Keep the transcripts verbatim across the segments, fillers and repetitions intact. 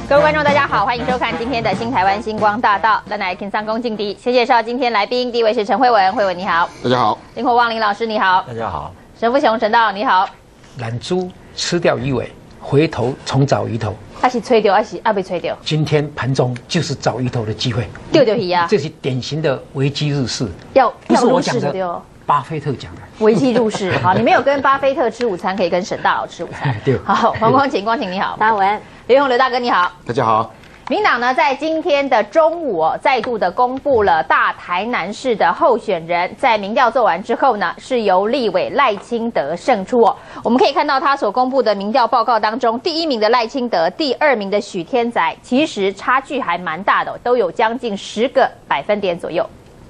各位观众，大家好，欢迎收看今天的新台湾星光大道。咱来听三公敬敌，先介绍今天来宾，第一位是陈慧文，慧文你好。 大家好。 林火旺林老师你好。 大家好。 沈富雄陈道你好。 懒猪吃掉鱼尾，回头重找鱼头。 他是吹掉，还是啊被吹掉？ 今天盘中就是找鱼头的机会。 丢丢鱼啊！ 这是典型的危机入市。 要不是我讲的， 丢巴菲特讲的。 危机入市，好，你没有跟巴菲特吃午餐，可以跟沈大佬吃午餐。 对。 好，黄光晴，光晴你好。 大文。 刘永刘大哥你好。 大家好。 民党呢，在今天的中午哦，再度的公布了大台南市的候选人。在民调做完之后呢，是由立委赖清德胜出哦。我们可以看到他所公布的民调报告当中，第一名的赖清德，第二名的许天才，其实差距还蛮大的，都有将近十个百分点左右。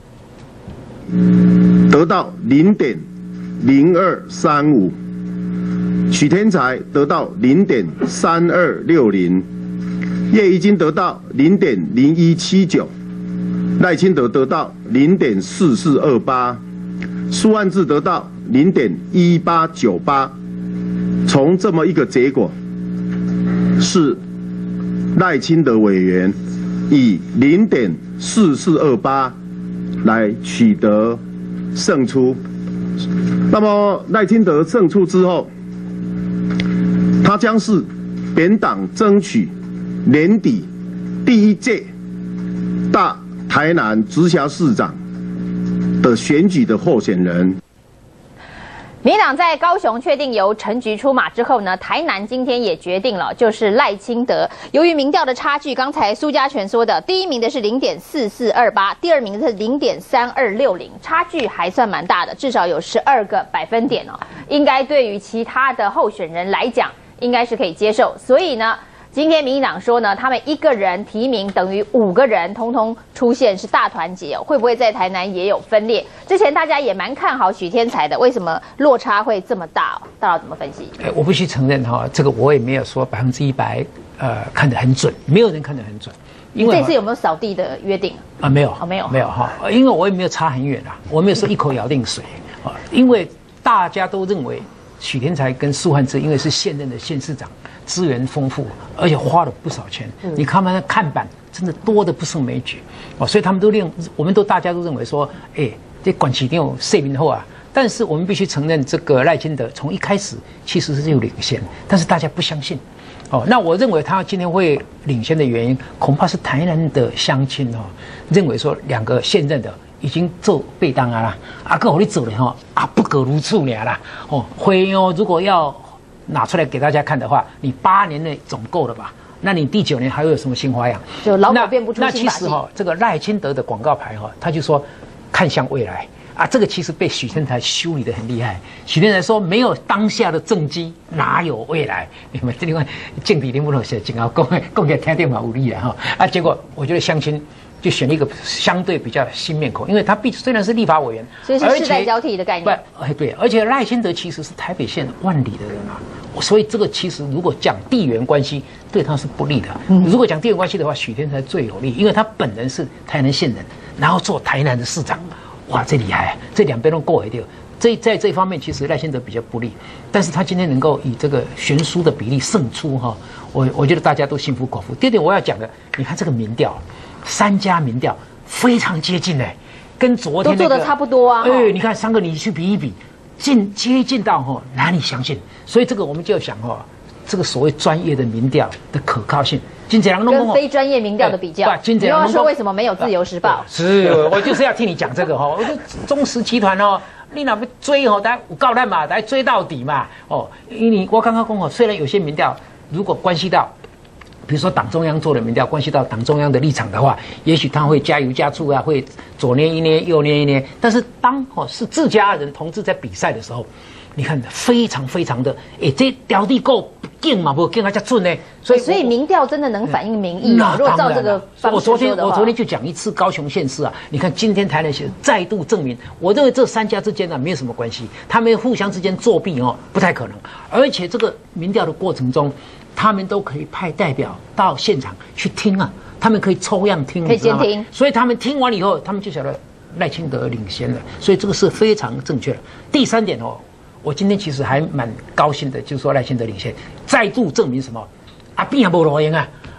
得到零点零二三五，许天才得到零点三二六零。叶宜津得到零点零一七九，赖清德得到零点四四二八，苏万智得到零点一八九八。从这么一个结果，是赖清德委员以零点四四二八来取得胜出。那么赖清德胜出之后，他将是本党争取年底第一届大台南直辖市长的选举的候选人。 民党在高雄确定由陈菊出马之后呢，台南今天也决定了，就是赖清德。由于民调的差距，刚才苏家全说的，第一名的是零点四四二八，第二名的是零点三二六零，差距还算蛮大的，至少有十二个百分点哦。应该对于其他的候选人来讲，应该是可以接受。所以呢，今天民进党说呢，他们一个人提名等于五个人，通通出现是大团结哦，会不会在台南也有分裂？之前大家也蛮看好许天才的，为什么落差会这么大哦？大佬怎么分析？ 哎，我必须承认哈，这个我也没有说百分之一百，呃，看得很准，没有人看得很准。 因为这次有没有扫地的约定啊？没有， 哦，没有， 没有哈，因为我也没有差很远啊，我没有说一口咬定水啊，因为大家都认为许天才跟苏汉智，因为是现任的县市长。资源丰富，而且花了不少钱。嗯、你看他们看板真的多的不胜枚举哦，所以他们都认，我们都大家都认为说，哎，这管起定有税民后啊。但是我们必须承认，这个赖清德从一开始其实是有领先，但是大家不相信哦。那我认为他今天会领先的原因，恐怕是台南的乡亲哦，认为说两个现任的已经做被当啊啦，啊，个我你走了哈，啊，不可如此了啦哦，会哦，如果要拿出来给大家看的话，你八年内总够了吧？那你第九年还会有什么新花样？ 就老狗变不出新把戏。 那其实哈、哦，这个赖清德的广告牌哈、哦，他就说看向未来啊，这个其实被许天才修理得很厉害。许天才说没有当下的政绩，哪有未来？你们这地方政敌你不能写，正好讲讲起来听点嘛有理了哈啊！结果我觉得乡亲就选了一个相对比较新面孔，因为他毕虽然是立法委员， 所以是世代交替的概念。 不，哎对，而且赖清德其实是台北县万里的人啊。所以这个其实如果讲地缘关系，对他是不利的。嗯、如果讲地缘关系的话，许天才最有利，因为他本人是台南县人，然后做台南的市长，哇，这厉害，这两边都过一掉。这在这方面其实赖清德比较不利，但是他今天能够以这个悬殊的比例胜出哈，我我觉得大家都心服口服。第二点我要讲的，你看这个民调，三家民调非常接近哎，跟昨天、那个、 都做的差不多啊。 哎，你看三个你去比一比。近接近到哈难以相信，所以这个我们就要想哈，这个所谓专业的民调的可靠性，跟非专业民调的比较，你又要说为什么没有自由时报？ 是，我就是要替你讲这个哈，我说中时集团哦，你哪不追哦，大家有告他嘛，来追到底嘛，哦，因为我刚刚讲哦，虽然有些民调如果关系到。比如说党中央做的民调，关系到党中央的立场的话，也许他会加油加醋啊，会左捏一捏，右捏一捏。但是当哦是自家人同志在比赛的时候，你看非常非常的，哎，这条地够劲嘛，不劲还加准呢。 所以所以民调真的能反映民意啊。如果照这个方式说的话， 我昨天我昨天就讲一次高雄县市啊，你看今天台南县再度证明，我认为这三家之间呢、啊、没有什么关系，他们互相之间作弊哦不太可能，而且这个民调的过程中。他们都可以派代表到现场去听啊，他们可以抽样听， 可以监听， 所以他们听完以后，他们就晓得赖清德领先了，所以这个是非常正确的。第三点哦，我今天其实还蛮高兴的，就是说赖清德领先，再度证明什么？啊，变也无路用啊！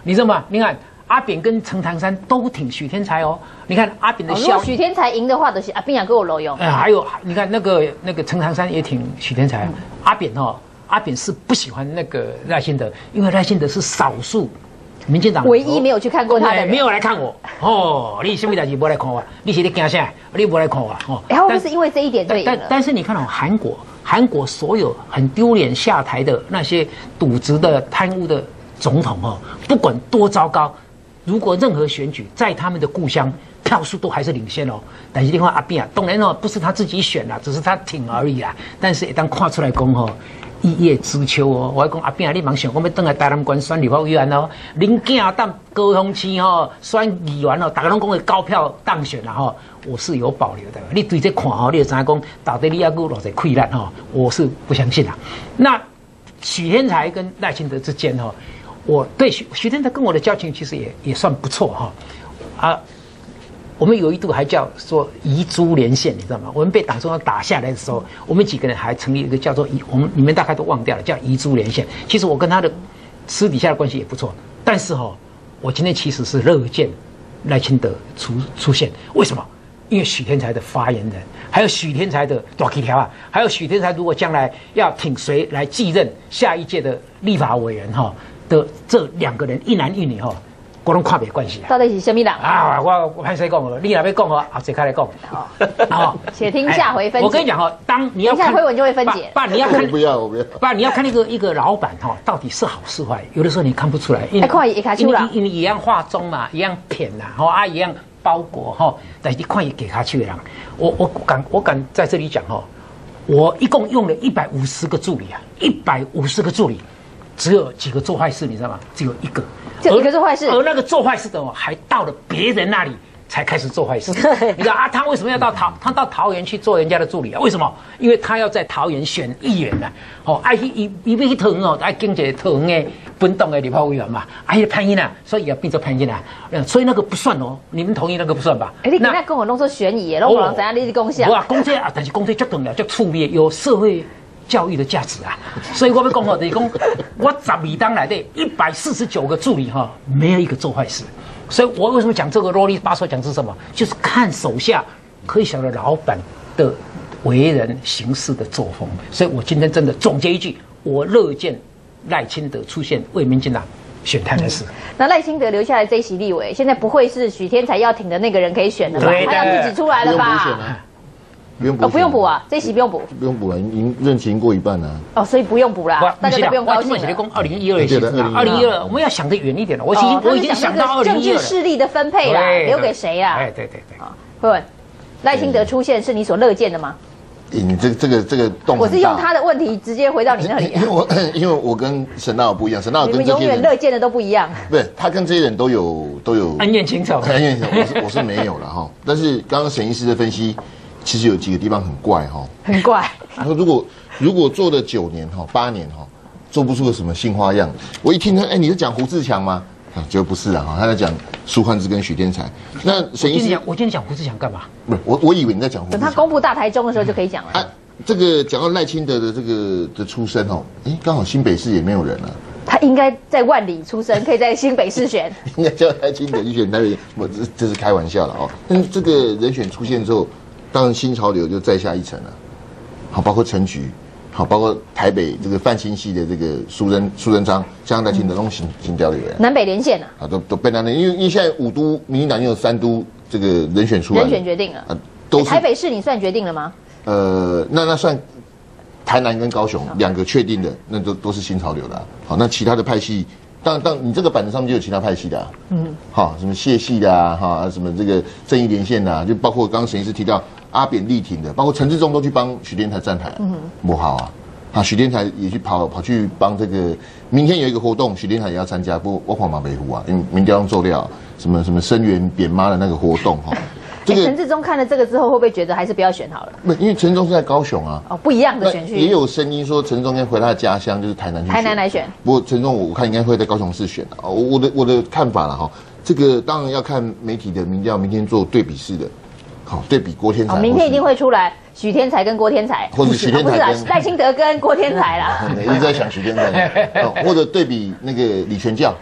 你知道吗？你看阿扁跟陈唐山都挺许天才哦。你看阿扁的哦，如效果许天才赢的话，就是阿扁也给我楼用。 哎，还有你看那个那个陈唐山也挺许天才，嗯、阿扁哦，阿扁是不喜欢那个赖清德，因为赖清德是少数民进党唯一没有去看过他的人， 没有来看我哦。你什么代志不来看我？你是在惊啥？你不来看我哦？ 然后不是因为这一点就赢了。 但但是你看哦，韩国韩国所有很丢脸下台的那些渎职的贪污的总统哦，不管多糟糕，如果任何选举在他们的故乡，票数都还是领先哦。但是另外阿扁啊，当然哦，不是他自己选啦，只是他挺而已啦。但是一旦看出来讲哦，一叶知秋哦，我讲阿扁啊，你忙想讲要登来台南县选立法委员哦，恁囝当高雄市吼选议员哦，大家拢讲会高票当选啦吼，我是有保留的。你对这看吼，你就知影讲到底你要有偌济溃烂吼，我是不相信啦。那许天才跟赖清德之间哈，我对许许天才跟我的交情其实也也算不错哈，啊。我们有一度还叫说遗珠连线，你知道吗？我们被党中央打下来的时候，我们几个人还成立一个叫做遗，我们你们大概都忘掉了，叫遗珠连线。其实我跟他的私底下的关系也不错，但是哈、哦，我今天其实是乐见赖清德出出现，为什么？因为许天才的发言人，还有许天才的大气条啊，还有许天才如果将来要挺谁来继任下一届的立法委员哈的这两个人，一男一女哈。我拢看别关系啊！ 到底是什么人啊？我我潘谁讲了？你哪边讲哦？后再开来讲。 好，且听下回分解。 我跟你讲哈，当你要看回文就会分解。 爸，你要看不要，我不要。 爸，你要看一个一个老板哈，到底是好是坏，有的时候你看不出来。 哎，看也看出来， 因为一样化妆嘛，一样骗呐，吼啊，一样包裹哈，但是你看也给他去的人，我我敢我敢在这里讲哈，我一共用了一百五十个助理啊，一百五十个助理，只有几个做坏事，你知道吗？只有一个。 就一个做坏事， 而那个做坏事的哦，还到了别人那里才开始做坏事。你知道啊，他为什么要到桃？他到桃园去做人家的助理啊？为什么？因为他要在桃园选议员呐、啊。哦，爱去一一边去桃园哦，爱经济桃园的本党的立法委员嘛，爱潘英啊，所以也变成潘英啊。所以那个不算哦，你们同意那个不算吧？ 哎、欸，你刚才跟我弄说悬疑，弄不能怎样你是贡献？ 哇，贡献啊，但是贡献足重要，足趣味，有社会。教育的价值啊，所以我要讲哦，就是讲我十二当来的一百四十九个助理哈，没有一个做坏事，所以我为什么讲这个啰里吧嗦讲是什么？就是看手下可以晓得老板的为人行事的作风。所以我今天真的总结一句，我乐见赖清德出现为民进党选台南市。嗯、 那赖清德留下来这一席立委，现在不会是许天才要挺的那个人可以选的吧？他要自己出来了吧？ 不用补， 哦，不用补啊，这席不用补， 不用补了，已经任期过一半了。 哦，所以不用补啦，大家都不用高兴了。 二零一二年，二零一二，我们要想得远一点了。我已经我已经想到二零一二政治势力的分配啦，留给谁啊？ 哎，对对对。 啊，慧文，赖清德出现是你所乐见的吗？ 你这这个这个动， 我是用他的问题直接回到你那里。 因为我因为我跟沈大佬不一样，沈大佬跟这些人你们永远乐见的都不一样。 不是，他跟这些人都有都有恩怨情仇， 恩怨情仇，我是我是没有了哈。但是刚刚沈医师的分析。其实有几个地方很怪哈， 很怪。 他说如果如果做了九年哈八年哈，做不出个什么新花样。我一听他，哎，你是讲胡志强吗？啊，结果不是啊哈，他在讲苏焕智跟许天才。那沈医师， 我今天讲胡志强干嘛？ 不是我我以为你在讲胡志强。 等他公布大台中的时候就可以讲了。 啊，这个讲到赖清德的这个的出身哦，哎，刚好新北市也没有人了。 他应该在万里出生，可以在新北市选。 应该叫赖清德去选台北，我这这是开玩笑了哦。但是这个人选出现之后。当然，新潮流就再下一层了。好，包括陈菊，好，包括台北这个泛新系的这个苏贞苏贞昌，加上在清德东新新交流员， 南北连线啊， 啊，都都被那那，因为因为现在五都民进党有三都这个人选出来， 人选决定了啊，都是台北市你算决定了吗？呃， 那那算台南跟高雄两个确定的，那都都是新潮流的、啊。好，那其他的派系。当当你这个板子上面就有其他派系的、啊，嗯，好，什么谢系的啊，哈，什么这个正义连线的、啊，就包括刚刚沈医师提到阿扁力挺的，包括陈志忠都去帮许天才站台，嗯，不好啊，啊，许天才也去跑跑去帮这个，明天有一个活动，许天才也要参加，不过我看马北湖啊，因为民调做料什么什么声援扁妈的那个活动哈。 这个陈志忠看了这个之后，会不会觉得还是不要选好了？ 不，因为陈志忠是在高雄啊。 哦，不一样的选区。 也有声音说陈志忠应该回他的家乡，就是台南去选。 台南来选。 不过陈志忠我看应该会在高雄市选的啊。我我的我的看法了哈，这个当然要看媒体的民调，明天做对比式的，好对比郭天才。 哦，明天一定会出来许天才跟郭天才， 或者许天才跟赖清德跟郭天才啦。 一直在想许天才，或者对比那个李全教。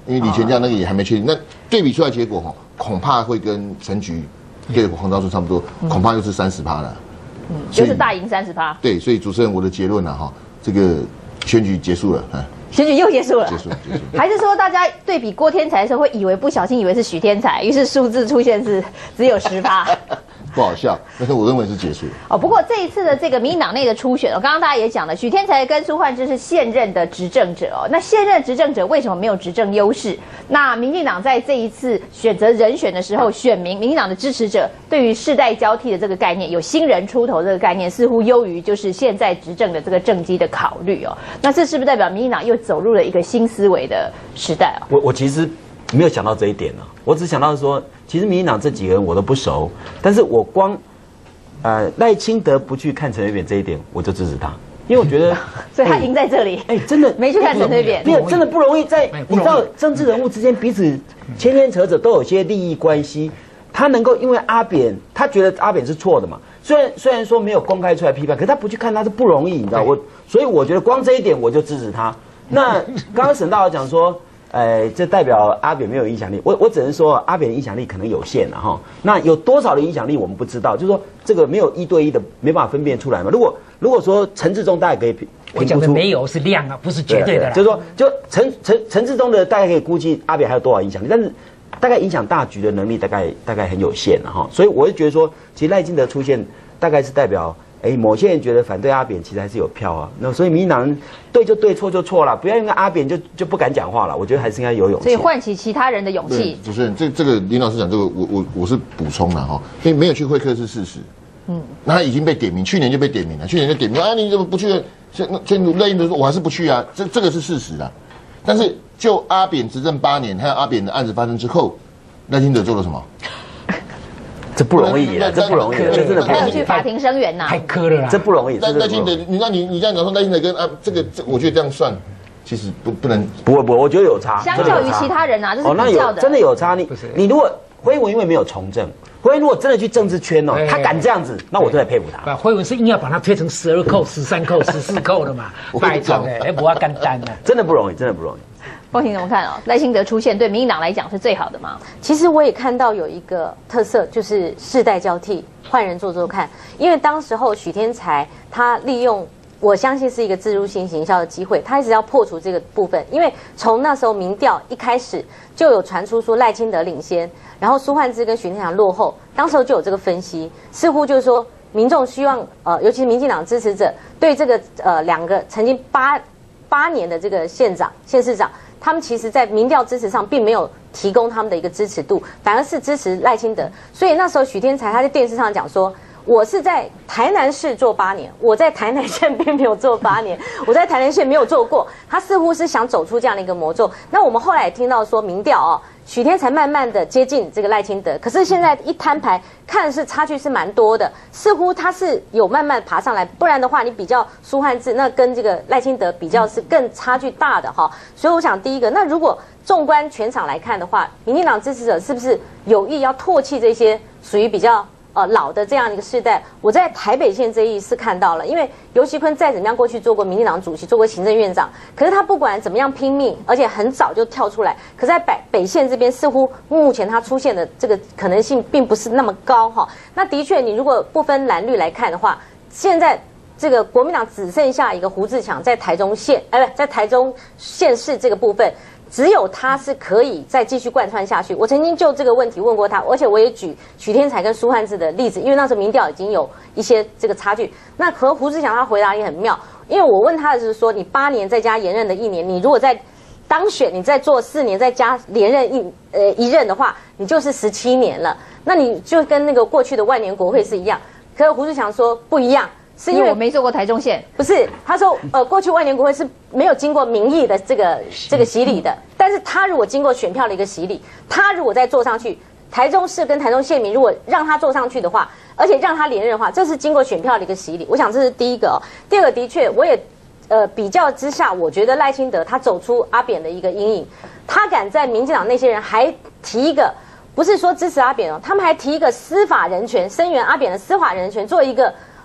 因为李全教那个也还没确定。那对比出来结果哈，恐怕会跟陈菊对黄昭顺差不多，恐怕又是三十趴了。 嗯，就是大赢三十趴。 对，所以主持人，我的结论呢，哈，这个选举结束了，哎， 选举又结束了， 结束了，结束。 还是说大家对比郭天才的时候，会以为不小心以为是许天才，于是数字出现是只有十趴。 不好笑，但是我认为是结束哦。不过这一次的这个民进党内的初选，哦，刚刚大家也讲了，许天才跟苏焕智是现任的执政者哦。那现任执政者为什么没有执政优势？那民进党在这一次选择人选的时候，选民民进党的支持者对于世代交替的这个概念，有新人出头这个概念，似乎优于就是现在执政的这个政绩的考虑哦。那这是不是代表民进党又走入了一个新思维的时代哦？ 我我其实没有想到这一点呢，我只想到说，其实民进党这几个人我都不熟，但是我光，呃，赖清德不去看陈水扁这一点，我就支持他，因为我觉得， 所以他赢在这里。 哎，真的没去看陈水扁， 没有真的不容易，在你知道政治人物之间彼此牵牵扯扯，都有些利益关系，他能够因为阿扁，他觉得阿扁是错的嘛，虽然虽然说没有公开出来批判，可是他不去看他是不容易，你知道我，所以我觉得光这一点我就支持他。那刚刚沈大佬讲说。呃，这代表阿扁没有影响力。我我只能说，阿扁的影响力可能有限了哈。那有多少的影响力我们不知道，就是说这个没有一对一的，没办法分辨出来嘛。如果如果说陈志忠大概可以评我讲的没有是量啊，不是绝对的啦。 就是说，就陈陈陈志忠的大概可以估计阿扁还有多少影响力，但是大概影响大局的能力大概大概很有限了哈。所以我会觉得说，其实赖清德出现大概是代表。哎，某些人觉得反对阿扁其实还是有票啊，那所以民进党人对就对，错就错了，不要因为阿扁就就不敢讲话了。我觉得还是应该有勇气， 所以唤起其他人的勇气。 主持人，这这个林老师讲这个，我我我是补充了哈，因为没有去会客是事实，嗯，那他已经被点名，去年就被点名了，去年就点名啊，你怎么不去？现现赖清德说我还是不去啊，这这个是事实啊。但是就阿扁执政八年，还有阿扁的案子发生之后，赖清德做了什么？ 这不容易啊，这不容易，这真的还有去法庭声援呐， 太苛了啦， 这不容易。 赖赖清德，你那你你这样讲说赖清德跟啊这个这，我觉得这样算，其实不不能， 不会不会，我觉得有差。 相较于其他人啊，这是比较的。哦，那有真的有差。你你如果辉文因为没有从政，辉文如果真的去政治圈哦，他敢这样子，那我真的佩服他。 辉文是硬要把他推成十二扣、十三扣、十四扣的嘛，拜托哎，不要干单啊， 真的不容易，真的不容易。 凤婷怎么看哦？赖清德出现对民进党来讲是最好的吗？ 其实我也看到有一个特色，就是世代交替，换人做做看。因为当时候许天才他利用，我相信是一个置入性行销的机会，他一直要破除这个部分。因为从那时候民调一开始就有传出说赖清德领先，然后苏焕智跟许天才落后，当时候就有这个分析，似乎就是说民众希望呃，尤其是民进党支持者对这个呃两个曾经八八年的这个县长、县市长。他们其实，在民调支持上并没有提供他们的一个支持度，反而是支持赖清德。所以那时候许天才他在电视上讲说：“我是在台南市做八年，我在台南县并没有做八年，我在台南县没有做过。”他似乎是想走出这样的一个魔咒。那我们后来也听到说，民调哦，许天才慢慢的接近这个赖清德，可是现在一摊牌，看是差距是蛮多的，似乎他是有慢慢爬上来。不然的话，你比较苏焕智，那跟这个赖清德比较是更差距大的哈。所以我想，第一个，那如果纵观全场来看的话，民进党支持者是不是有意要唾弃这些属于比较？呃，老的这样一个世代，我在台北县这一是看到了，因为游锡堃再怎么样过去做过民进党主席，做过行政院长，可是他不管怎么样拼命，而且很早就跳出来，可是在北北县这边似乎目前他出现的这个可能性并不是那么高哈。那的确，你如果不分蓝绿来看的话，现在这个国民党只剩下一个胡志强在台中县，哎不，在台中县市这个部分。只有他是可以再继续贯穿下去。我曾经就这个问题问过他，而且我也举许天才跟苏焕智的例子，因为那时候民调已经有一些这个差距。那和胡志强他回答也很妙，因为我问他的是说，你八年再加延任的一年，你如果在当选，你再做四年再加连任一呃一任的话，你就是十七年了。那你就跟那个过去的万年国会是一样。可是胡志强说不一样。是因为我没做过台中县， 不是他说，呃，过去万年国会是没有经过民意的这个这个洗礼的，但是他如果经过选票的一个洗礼，他如果再做上去，台中市跟台中县民如果让他做上去的话，而且让他连任的话，这是经过选票的一个洗礼。我想这是第一个哦。第二个，的确我也呃比较之下，我觉得赖清德他走出阿扁的一个阴影，他敢在民进党那些人还提一个，不是说支持阿扁哦，他们还提一个司法人权，声援阿扁的司法人权，做一个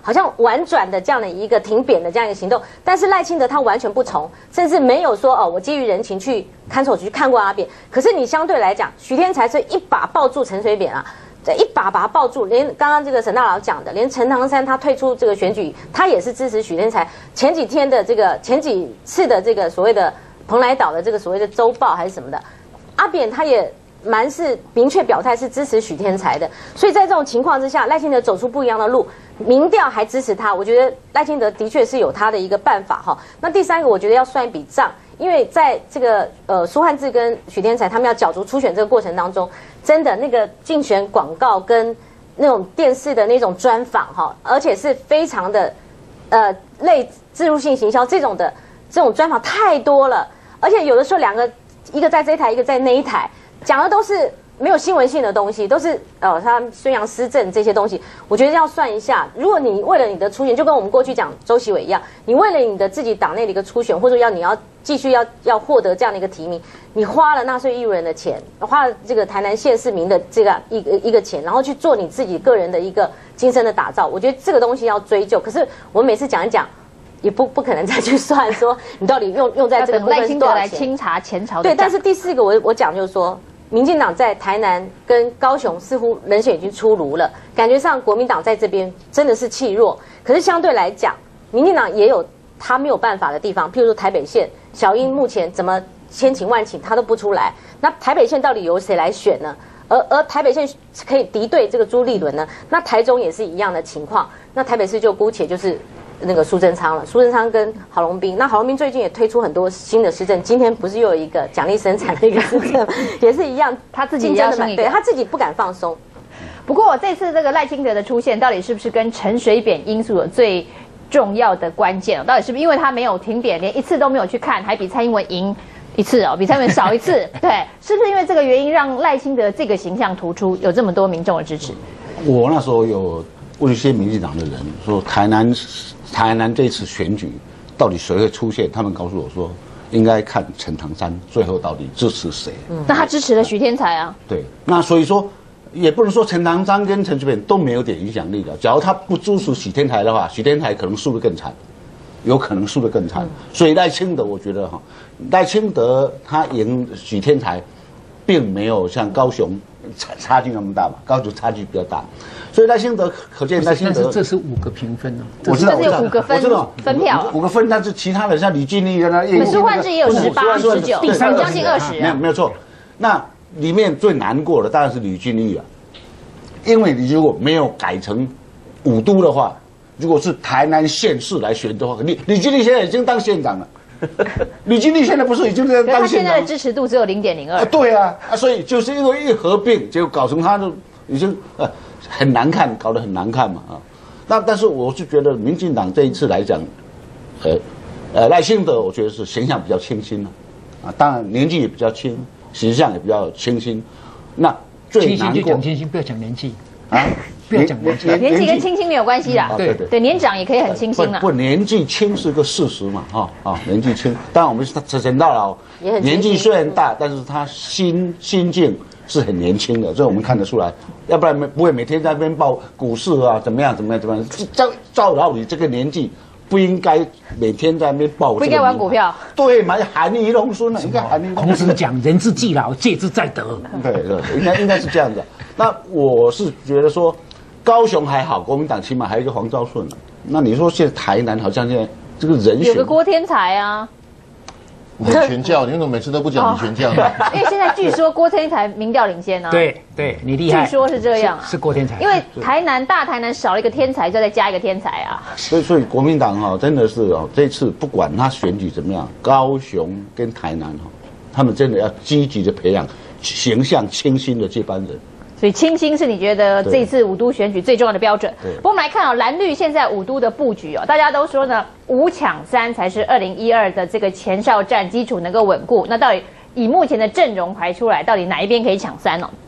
好像婉转的这样的一个挺扁的这样一个行动，但是赖清德他完全不从，甚至没有说哦，我基于人情去看守局看过阿扁。可是你相对来讲，许天才是一把抱住陈水扁啊，这一把把他抱住，连刚刚这个沈大佬讲的，连陈唐山他退出这个选举，他也是支持许天才。前几天的这个前几次的这个所谓的蓬莱岛的这个所谓的周报还是什么的，阿扁他也蛮是明确表态是支持许天才的。所以在这种情况之下，赖清德走出不一样的路。民调还支持他，我觉得赖清德的确是有他的一个办法哈。那第三个，我觉得要算一笔账，因为在这个呃苏汉智跟许天才他们要角逐初选这个过程当中，真的那个竞选广告跟那种电视的那种专访哈，而且是非常的呃类置入性行销这种的这种专访太多了，而且有的时候两个一个在这一台，一个在那一台，讲的都是没有新闻性的东西，都是呃他宣扬施政这些东西，我觉得要算一下。如果你为了你的初选，就跟我们过去讲周习伟一样，你为了你的自己党内的一个初选，或者说要你要继续要要获得这样的一个提名，你花了纳税义务人的钱，花了这个台南县市民的这个一个一个钱，然后去做你自己个人的一个精神的打造，我觉得这个东西要追究。可是我们每次讲一讲，也不不可能再去算说你到底用用在这个部分是多少钱。来清查前朝的对，但是第四个我我讲就是说。民进党在台南跟高雄似乎人选已经出炉了，感觉上国民党在这边真的是气弱。可是相对来讲，民进党也有他没有办法的地方，譬如说台北县小英目前怎么千请万请他都不出来，那台北县到底由谁来选呢？而而台北县可以敌对这个朱立伦呢？那台中也是一样的情况，那台北市就姑且就是那个苏贞昌了，苏贞昌跟郝龙斌，那郝龙斌最近也推出很多新的施政，今天不是又有一个奖励生产的一个施政，也是一样， 他自己要生一个， 对他自己不敢放松。 不过这次这个赖清德的出现，到底是不是跟陈水扁因素有最重要的关键？到底是不是因为他没有停扁，连一次都没有去看，还比蔡英文赢一次哦，比蔡英文少一次？对，是不是因为这个原因让赖清德这个形象突出，有这么多民众的支持？ 我那时候有问一些民进党的人说，台南。台南这次选举到底谁会出现？他们告诉我说，应该看陈唐山最后到底支持谁。 嗯，那他支持了许天才啊。 对，那所以说也不能说陈唐山跟陈水扁都没有点影响力的。假如他不支持许天才的话，许天才可能输得更惨，有可能输得更惨。嗯、所以赖清德，我觉得哈，赖清德他赢许天才，并没有像高雄差差距那么大嘛，高雄差距比较大。所以赖清德可见赖清德， 但是这是五个评分哦， 我知道， 这是五个分，分票五个分，但是其他的像李俊丽跟他， 苏焕智也有十八、十九，第三将近二十， 没有没有错。那里面最难过的当然是吕俊丽了，因为你如果没有改成五都的话，如果是台南县市来选的话，李吕俊丽现在已经当县长了。吕俊丽现在不是已经在当县长？ 他现在的支持度只有零点零二。 对啊，啊，所以就是因为一合并，结果搞成他就已经呃。很难看，搞得很难看嘛啊！那但是我是觉得民进党这一次来讲，呃，呃赖清德我觉得是形象比较清新了，啊，当然年纪也比较轻，形象也比较清新。那最难过， 清新就讲清新，不要讲年纪啊，不要讲年纪， 年纪跟清新没有关系啦。 对对对，年长也可以很清新啦。 不，年纪轻是个事实嘛，哈啊，年纪轻。当然我们是陈陈大佬，年纪虽然大，但是他心心境是很年轻的，这我们看得出来。要不然不会每天在那边报股市啊，怎么样怎么样怎么样？照照道理这个年纪不应该每天在那边报。 不应该玩股票。 对，买含饴弄孙啊，应该含饴。 孔子讲人之既老，戒之在德。 对对，应该应该是这样的。那我是觉得说，高雄还好，国民党起码还有一个黄兆顺啊。那你说现在台南好像现在这个人选有个郭天才啊。 李全教，你怎么每次都不讲李全教呢？ 因为现在据说郭天才民调领先啊。 对对，你厉害。 据说是这样啊， 是郭天才。 因为台南大台南少了一个天才，就再加一个天才啊。 所以所以国民党哈、哦、真的是哦，这次不管他选举怎么样，高雄跟台南哈、哦，他们真的要积极的培养形象清新的接班人。 所以清新是你觉得这一次五都选举最重要的标准。不过我们来看哦，蓝绿现在五都的布局哦，大家都说呢，五抢三才是二零一二的这个前哨战基础能够稳固。那到底以目前的阵容排出来，到底哪一边可以抢三哦？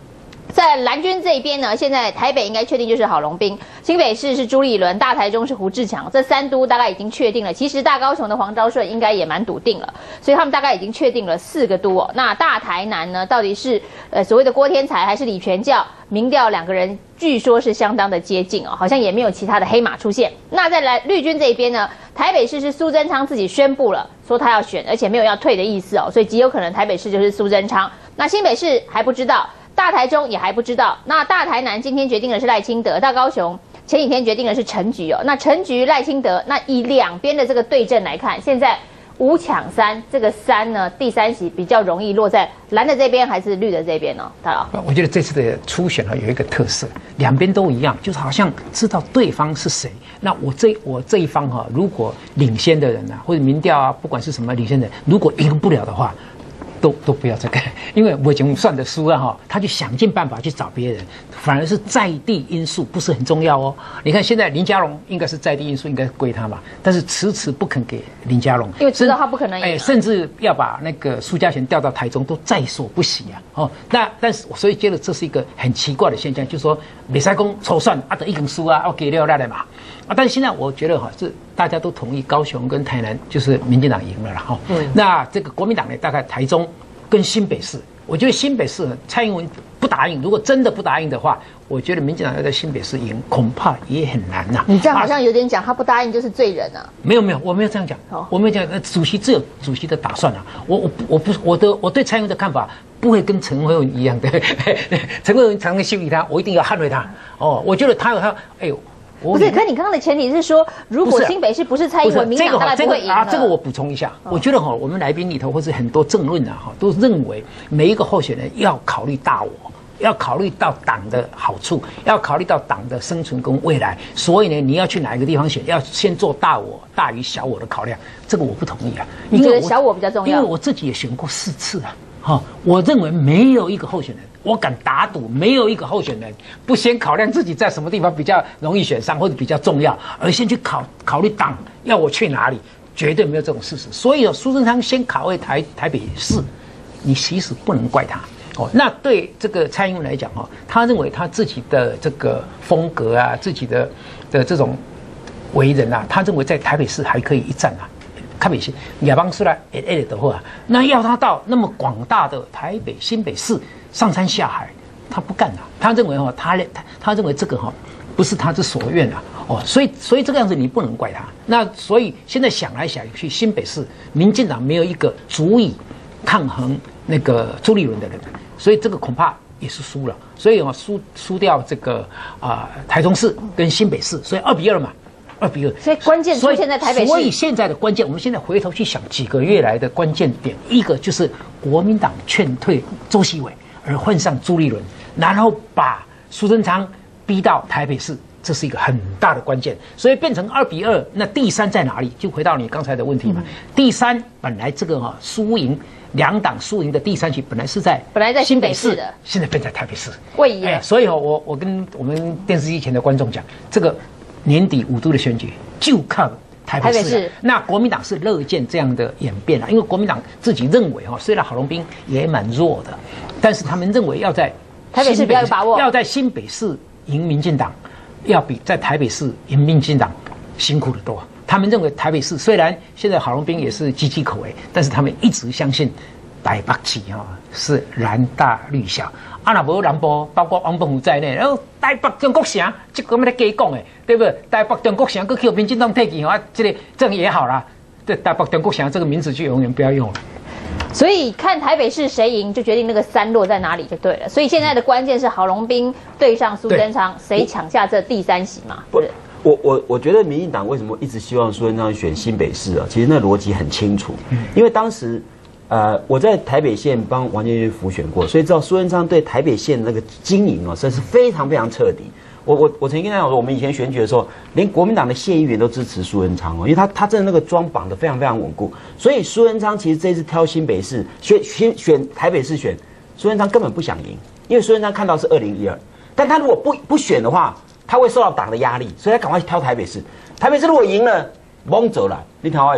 在蓝军这边呢，现在台北应该确定就是郝龙斌，新北市是朱立伦，大台中是胡志强，这三都大概已经确定了。其实大高雄的黄昭顺应该也蛮笃定了，所以他们大概已经确定了四个都哦。那大台南呢，到底是呃所谓的郭天才还是李全教？民调两个人据说是相当的接近哦，好像也没有其他的黑马出现。那在来绿军这边呢，台北市是苏贞昌自己宣布了，说他要选，而且没有要退的意思哦，所以极有可能台北市就是苏贞昌。那新北市还不知道。大台中也还不知道，那大台南今天决定的是赖清德，大高雄前几天决定的是陈菊哦。那陈菊、赖清德，那以两边的这个对阵来看，现在五抢三，这个三呢，第三席比较容易落在蓝的这边还是绿的这边呢？大佬， 我觉得这次的初选呢有一个特色，两边都一样，就是好像知道对方是谁。那我这我这一方哈，如果领先的人啊，或者民调啊，不管是什么领先人，如果赢不了的话。都都不要这个，因为我已经算得输了哈，他就想尽办法去找别人，反而是在地因素不是很重要哦。你看现在林佳龙应该是在地因素，应该归他嘛，但是迟迟不肯给林佳龙， 因为知道他不可能赢， 哎，甚至要把那个苏嘉全调到台中都在所不惜啊。哦，那但是所以觉得这是一个很奇怪的现象，就是说美赛公筹算啊，得一根输啊，要给料来的嘛。啊，但是现在我觉得哈，是大家都同意高雄跟台南就是民进党赢了啦哈。嗯。那这个国民党呢，大概台中跟新北市，我觉得新北市蔡英文不答应，如果真的不答应的话，我觉得民进党要在新北市赢，恐怕也很难呐、啊。 你这样好像有点讲，他不答应就是罪人啊。 没有没有，我没有这样讲，我没有讲，主席只有主席的打算啊。我我我不我的我对蔡英文的看法不会跟陈慧文一样的，陈慧文常常修理他，我一定要捍卫他。哦，我觉得他有他，哎呦。 不是，可你刚刚的前提是说，如果新北市不是蔡英文，民党大概不会赢啊。这个我补充一下，我觉得哈，我们来宾里头或是很多政论啊哈，都认为每一个候选人要考虑大我，要考虑到党的好处，要考虑到党的生存跟未来。所以呢，你要去哪一个地方选，要先做大我大于小我的考量。这个我不同意啊。 你觉得小我比较重要？ 因为我自己也选过四次啊。哈，我认为没有一个候选人。我敢打赌，没有一个候选人不先考量自己在什么地方比较容易选上或者比较重要，而先去考考虑党要我去哪里，绝对没有这种事实。所以哦，苏贞昌先考虑台台北市，你其实不能怪他哦。那对这个蔡英文来讲哦，他认为他自己的这个风格啊，自己的的这种为人啊，他认为在台北市还可以一战啊。台北市亚邦出来诶诶的话，那要他到那么广大的台北新北市上山下海，他不干啊。他认为哈，他他他认为这个哈不是他之所愿啊。哦，所以所以这个样子你不能怪他。那所以现在想来想去，新北市民进党没有一个足以抗衡那个朱立伦的人，所以这个恐怕也是输了。所以啊，输输掉这个啊、呃、台中市跟新北市，所以二比二嘛。二比二， 所以关键出现在台北市。 所以现在的关键，我们现在回头去想几个月来的关键点，一个就是国民党劝退周锡伟，而换上朱立伦，然后把苏贞昌逼到台北市，这是一个很大的关键。所以变成二比二，那第三在哪里？就回到你刚才的问题嘛。嗯、第三本来这个哈输赢两党输赢的第三局本来是在本来在新北市的， 现在变在台北市。 位移、哎。 所以哦，我我跟我们电视机前的观众讲，这个。年底五都的选举就靠台北市，台北市那国民党是乐见这样的演变啊，因为国民党自己认为哈，虽然郝龙斌也蛮弱的，但是他们认为要在台北市比较有把握， 要在新北市赢民进党，要比在台北市赢民进党辛苦得多。他们认为台北市虽然现在郝龙斌也是岌岌可危，但是他们一直相信台北市哈是蓝大绿小。啊，那无南部包括王本虎在内，然后台北中国城，这个我们在假讲诶，对不对？台北中国城，佮叫民进党退去啊，这个这样也好啦。对，台北中国城这个名字就永远不要用了。 所以看台北市谁赢，就决定那个三落在哪里就对了。所以现在的关键是郝龙斌对上苏贞昌，谁抢下这第三席嘛？ 不是。我我我觉得民进党为什么一直希望苏贞昌选新北市啊？其实那逻辑很清楚，因为当时。呃，我在台北县帮王建煊辅选过，所以知道苏贞昌对台北县那个经营哦，这是非常非常彻底。我我我曾经跟他讲说，我们以前选举的时候，连国民党的县议员都支持苏贞昌哦，因为他他真的那个庄绑得非常非常稳固。所以苏贞昌其实这次挑新北市选选选台北市选苏贞昌根本不想赢，因为苏贞昌看到是二零一二，但他如果不不选的话，他会受到党的压力，所以他赶快挑台北市。台北市如果赢了，蒙走了，你听我意思不？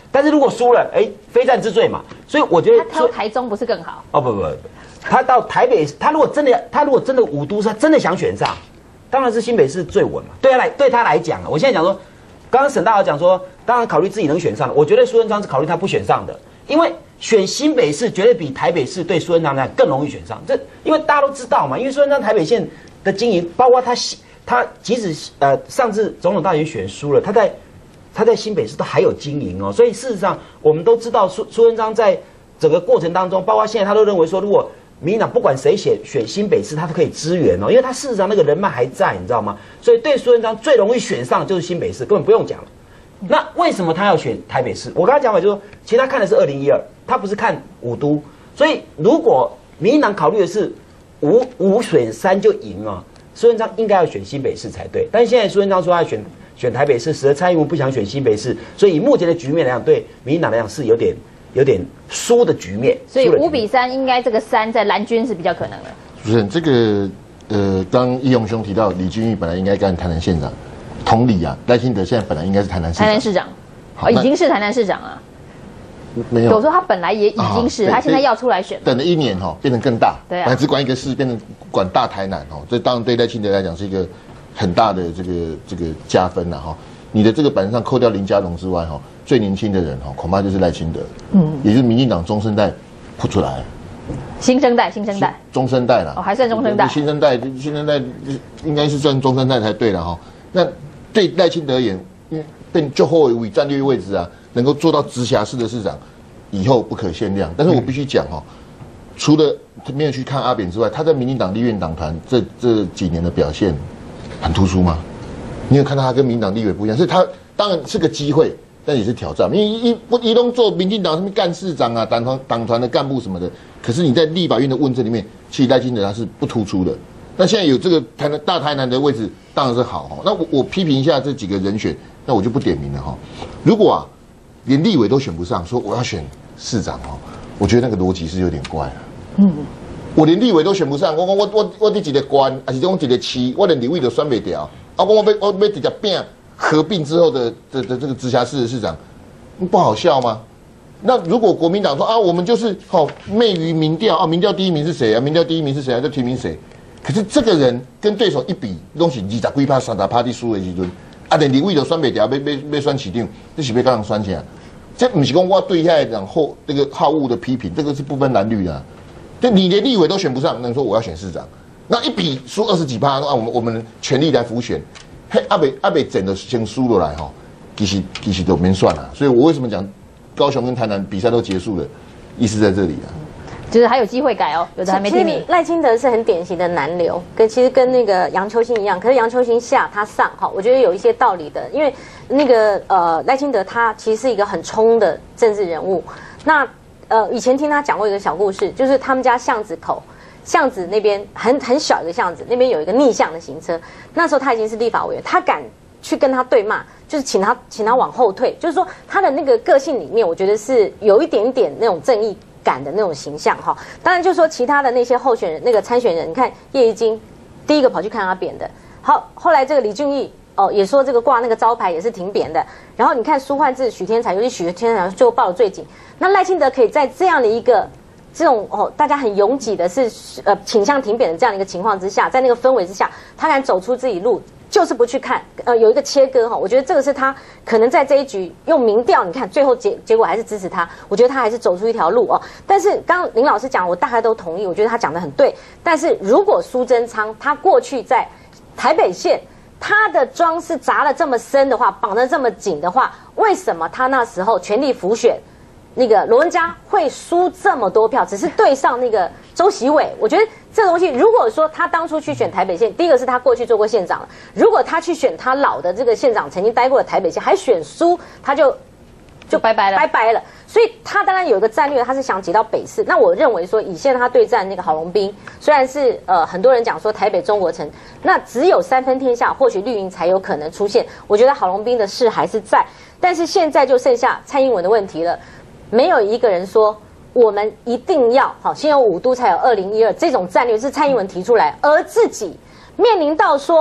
但是如果输了，哎，非战之罪嘛。所以我觉得他挑台中不是更好？ 哦不不不，他到台北，他如果真的他如果真的五都是他真的想选上，当然是新北市最稳嘛。对他来对他来讲啊，我现在讲说，刚刚沈大佬讲说，当然考虑自己能选上的，我觉得苏贞昌是考虑他不选上的，因为选新北市绝对比台北市对苏贞昌来讲更容易选上。这因为大家都知道嘛，因为苏贞昌台北县的经营，包括他他即使呃上次总统大选选输了，他在他在新北市都还有经营哦，所以事实上我们都知道苏苏贞昌在整个过程当中，包括现在他都认为说，如果民进党不管谁选选新北市，他都可以支援哦，因为他事实上那个人脉还在，你知道吗？所以对苏贞昌最容易选上就是新北市，根本不用讲了。那为什么他要选台北市？我刚才讲法就是说，其实他看的是二零一二，他不是看五都。所以如果民进党考虑的是五五选三就赢啊，苏贞昌应该要选新北市才对。但是现在苏贞昌说他选选台北市，使得蔡英文不想选新北市，所以以目前的局面来讲，对民进党来讲是有点有点输的局面。 所以五比三，应该这个三在蓝军是比较可能的。 主持人，这个呃，刚义勇兄提到李俊毅本来应该干台南县长，同理啊，赖清德现在本来应该是台南市长。 台南市长，哦，已经是台南市长啊。 没有， 我说他本来也已经是，他现在要出来选， 等了一年哈，变成更大。 对啊， 本来只管一个市，变成管大台南哦，这当然对赖清德来讲是一个很大的这个这个加分了哈。你的这个板上扣掉林佳龙之外哈，最年轻的人哈，恐怕就是赖清德，嗯，也就是民进党中生代扑出来， 新生代，新生代， 中生代啦， 哦，还算中生代， 新生代，新生代应该是算中生代才对了哈。那对赖清德而言，嗯，变就后卫战略位置啊，能够做到直辖市的市长，以后不可限量。但是我必须讲哈，除了没有去看阿扁之外，他在民进党立院党团这这几年的表现很突出吗？你有看到他跟民进党立委不一样，所以他当然是个机会，但也是挑战。因为一不一东做民进党什么干事长啊、党团党团的干部什么的，可是你在立法院的问政里面，其实赖清德他是不突出的。那现在有这个台南大台南的位置，当然是好哈。那我我批评一下这几个人选，那我就不点名了哈。如果啊连立委都选不上，说我要选市长哦，我觉得那个逻辑是有点怪了。嗯，我连立委都选不上，我我我我我第几个官，还是讲几个区，我连立委都选不掉。啊，我我被我被直接变合并之后的的的这个直辖市的市长，不好笑吗？那如果国民党说啊，我们就是好昧于民调啊，民调第一名是谁啊？民调第一名是谁啊？就提名谁？可是这个人跟对手一比，东西二十几趴、三十趴的输的时阵，啊，连立委都选不掉，被被被选市长，这是被刚刚选起来。这不是讲我对下讲后这个好恶的批评，这个是不分蓝绿的、啊。就你连立委都选不上，能说我要选市长？那一比输二十几趴，啊，我们我们全力来辅选，嘿，阿北阿北整的先输落来哈，其实其实都没算了。所以我为什么讲高雄跟台南比赛都结束了，意思在这里啊。 就是还有机会改哦，有的还没提名。 赖清德是很典型的南流，跟其实跟那个杨秋兴一样，可是杨秋兴下他上哈，我觉得有一些道理的，因为那个呃赖清德他其实是一个很冲的政治人物。那呃以前听他讲过一个小故事，就是他们家巷子口。巷子那边很很小一个巷子，那边有一个逆向的行车。那时候他已经是立法委员，他敢去跟他对骂，就是请他请他往后退。就是说他的那个个性里面，我觉得是有一点点那种正义感的那种形象哈。当然，就是说其他的那些候选人、那个参选人，你看叶宜津第一个跑去看阿扁的，好，后来这个李俊毅哦也说这个挂那个招牌也是挺扁的。然后你看苏焕智、许天才，尤其许天才最后抱得最紧。那赖清德可以在这样的一个。这种哦，大家很拥挤的是呃倾向挺扁的这样的一个情况之下，在那个氛围之下，他敢走出自己路，就是不去看，呃，有一个切割哈、哦，我觉得这个是他可能在这一局用民调，你看最后结结果还是支持他，我觉得他还是走出一条路哦。但是刚刚林老师讲，我大概都同意，我觉得他讲得很对。但是如果苏贞昌他过去在台北县，他的妆是扎得这么深的话，绑得这么紧的话，为什么他那时候全力辅选？那个罗文嘉会输这么多票，只是对上那个周习伟，我觉得这东西，如果说他当初去选台北县，第一个是他过去做过县长了，如果他去选他老的这个县长曾经待过的台北县，还选输，他就就拜拜了， 拜拜了。所以他当然有一个战略，他是想挤到北市。那我认为说，以现在他对战那个郝龙斌，虽然是呃很多人讲说台北中国城，那只有三分天下，或许绿营才有可能出现。我觉得郝龙斌的势还是在，但是现在就剩下蔡英文的问题了。没有一个人说我们一定要好，先有五都才有二零一二这种战略是蔡英文提出来，而自己面临到说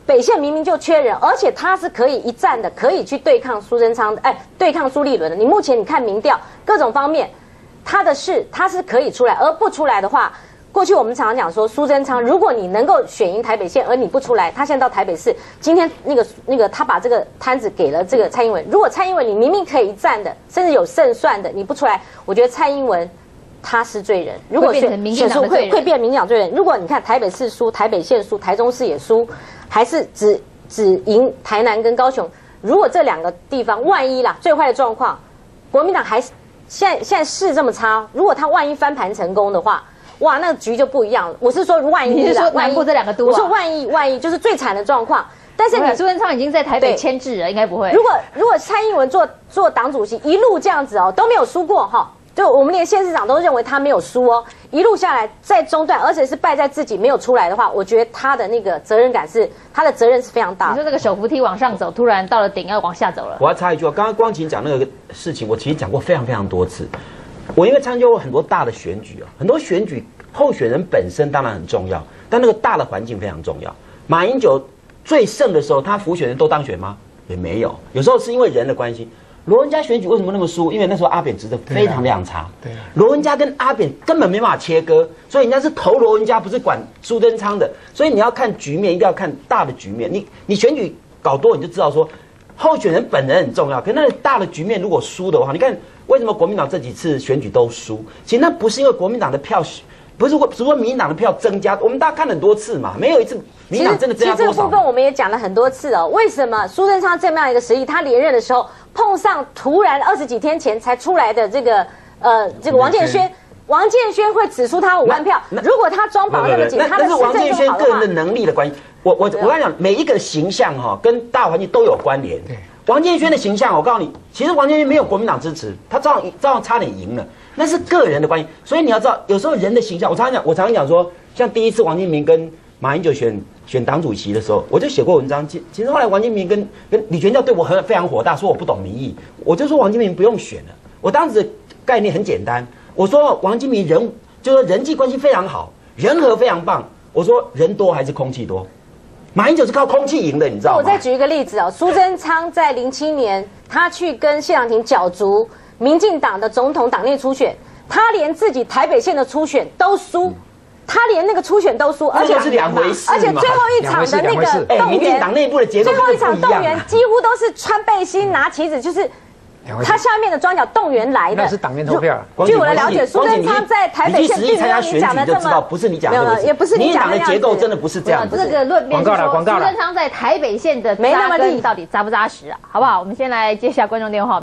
北县明明就缺人，而且他是可以一战的，可以去对抗苏贞昌的，哎，对抗苏立伦的。你目前你看民调各种方面，他的事他是可以出来，而不出来的话。过去我们常常讲说，苏贞昌，如果你能够选赢台北县，而你不出来，他现在到台北市，今天那个那个他把这个摊子给了这个蔡英文。如果蔡英文你明明可以一战的，甚至有胜算的，你不出来，我觉得蔡英文他是罪人。如果选选出会会变民进党罪人。如果你看台北市输，台北县输，台中市也输，还是只只赢台南跟高雄。如果这两个地方万一啦，最坏的状况，国民党还是现在现在市这么差，如果他万一翻盘成功的话。哇，那个局就不一样了。我是说，万一你是说南部这两个都、啊？ 我说万一万一就是最惨的状况。但是你苏贞昌已经在台北牵制了，应该不会。 如果如果蔡英文做做党主席，一路这样子哦，都没有输过哈。就我们连县市长都认为他没有输哦，一路下来在中段，而且是败在自己没有出来的话，我觉得他的那个责任感是他的责任是非常大的。 你说这个手扶梯往上走，突然到了顶要往下走了。 我要插一句话，刚刚光晴讲那个事情，我其实讲过非常非常多次。我因为参加过很多大的选举啊，很多选举。候选人本身当然很重要，但那个大的环境非常重要。马英九最盛的时候，他辅选人都当选吗？也没有，有时候是因为人的关系。罗文嘉选举为什么那么输？因为那时候阿扁执政非常量差，对、啊，罗文嘉跟阿扁根本没办法切割，所以人家是投罗文嘉，不是管苏贞昌的。所以你要看局面，一定要看大的局面。你你选举搞多，你就知道说候选人本人很重要。可是那个大的局面如果输的话，你看为什么国民党这几次选举都输？其实那不是因为国民党的票。不是说，只是说民进党的票增加，我们大家看很多次嘛，没有一次民进党真的增加多少。 其实这个部分我们也讲了很多次哦。为什么苏贞昌这么样一个实力，他连任的时候碰上突然二十几天前才出来的这个呃这个王建煊，王建煊会只输他五万票。如果他装绑那么紧，他的那是王建煊个人的能力的关系。我我我跟你讲，每一个形象哈、哦、跟大环境都有关联。王建煊的形象，我告诉你，其实王建煊没有国民党支持，他照样照样差点赢了。那是个人的关系，所以你要知道，有时候人的形象，我常常讲，我常常讲说，像第一次王金平跟马英九选选党主席的时候，我就写过文章。其其实后来王金平跟跟李全教对我很非常火大，说我不懂民意，我就说王金平不用选了。我当时的概念很简单，我说王金平人就说人际关系非常好，人和非常棒。我说人多还是空气多？马英九是靠空气赢的，你知道吗？ 我再举一个例子哦，苏贞昌在零七年他去跟谢长廷角逐。民进党的总统党内初选，他连自己台北县的初选都输，嗯、他连那个初选都输，而且是两回事， 而且最后一场的那个动员， 民进党内部的结构最后一场动员几乎都是穿背心、拿旗子，就是他下面的庄脚动员来的。 那是党员投票。 据我的了解，苏贞昌在台北县并没有你讲的这么， 不是你讲的， 也不是你讲的结构真的不是这样。 这个论辩是说苏贞昌在台北县的没那么扎根到底扎不扎实啊？好不好？我们先来接下观众电话。